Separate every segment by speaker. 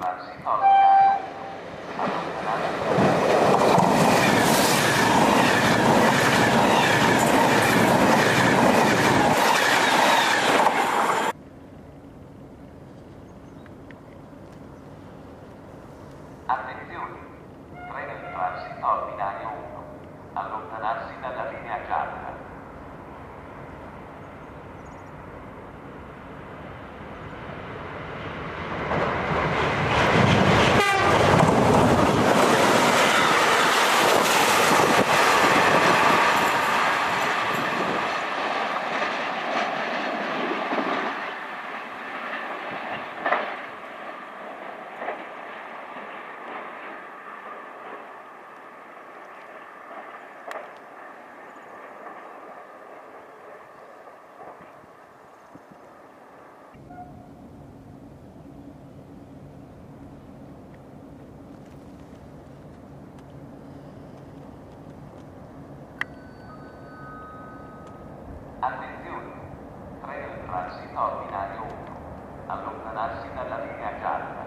Speaker 1: transito al binario 1. Allontanarsi. Attenzione! Treno in transito al binario 1. Allontanarsi dalla linea gialla. Attenzione! Treno in transito al binario 1. Allontanarsi dalla linea gialla.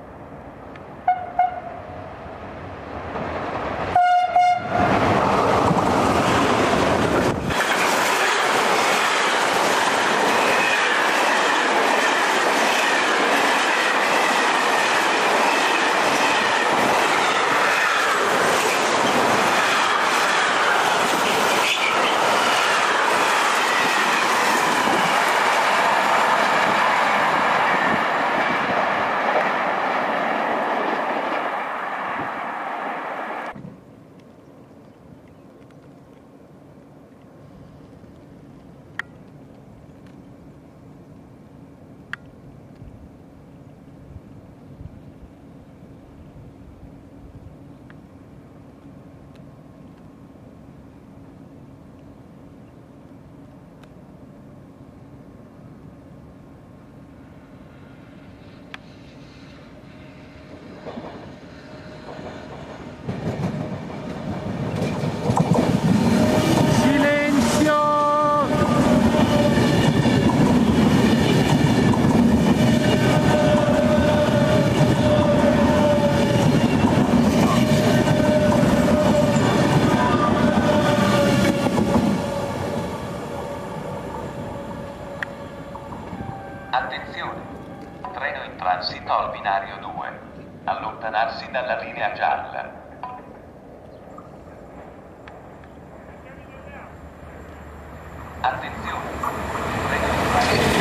Speaker 1: Attenzione! Treno in transito al binario 2. Allontanarsi dalla linea gialla. Attenzione! Treno in transito.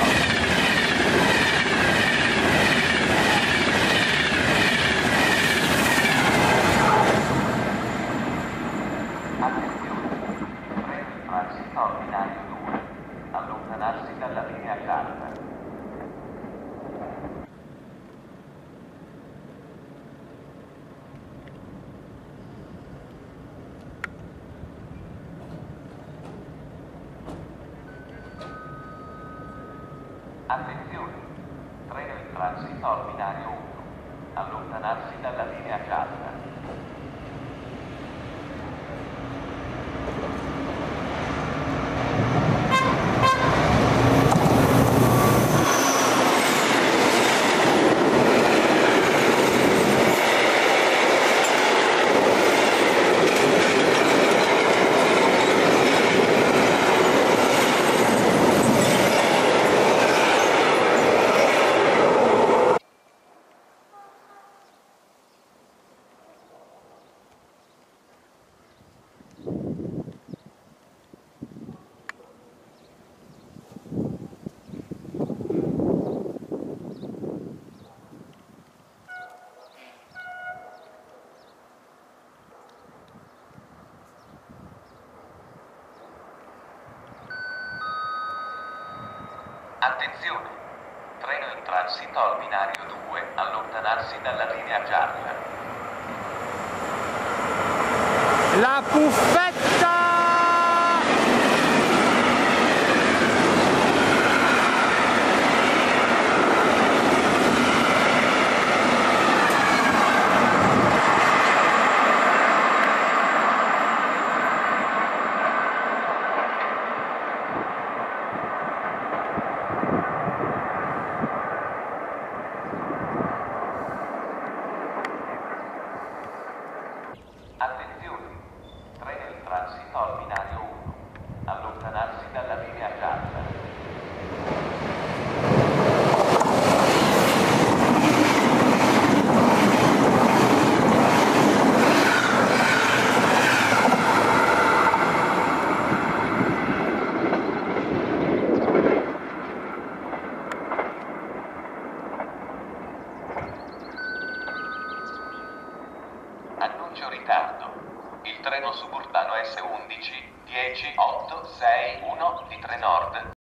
Speaker 1: Attenzione! Treno in transito al binario 2. Allontanarsi dalla linea gialla. Attenzione! Treno in transito al binario 1. Allontanarsi dalla linea gialla. Attenzione! Treno in transito al binario 2, allontanarsi dalla linea gialla.
Speaker 2: La puffetta!
Speaker 1: leggero ritardo. Il treno suburbano S11 10861 di Trenord